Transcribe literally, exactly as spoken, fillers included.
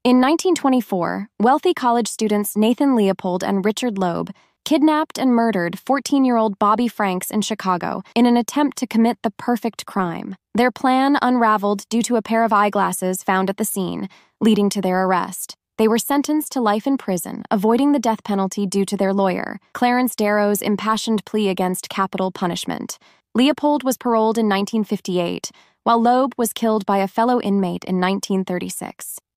In nineteen twenty-four, wealthy college students Nathan Leopold and Richard Loeb kidnapped and murdered fourteen-year-old Bobby Franks in Chicago in an attempt to commit the perfect crime. Their plan unraveled due to a pair of eyeglasses found at the scene, leading to their arrest. They were sentenced to life in prison, avoiding the death penalty due to their lawyer, Clarence Darrow's impassioned plea against capital punishment. Leopold was paroled in nineteen fifty-eight, while Loeb was killed by a fellow inmate in nineteen thirty-six.